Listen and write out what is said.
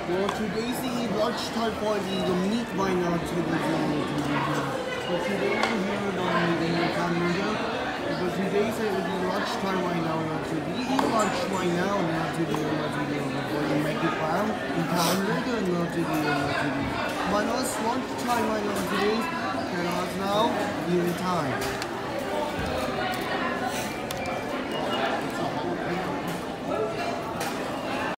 Well, today's the lunchtime for the meat right now to the But today we're here on the calendar. But today's the lunchtime right now to the eat lunch right now not to the before you make it down in calendar not to the. But it's lunchtime right now today. And it's now eating time.